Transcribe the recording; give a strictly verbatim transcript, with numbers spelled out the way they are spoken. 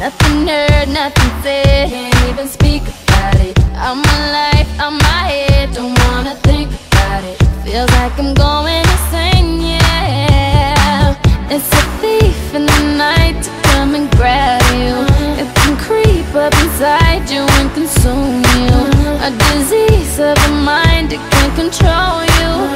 Nothing heard, nothing said, can't even speak about it. I'm alive, I'm my head, don't wanna think about it. Feels like I'm going insane, yeah. It's a thief in the night to come and grab you. It can creep up inside you and consume you. A disease of the mind, it can control you.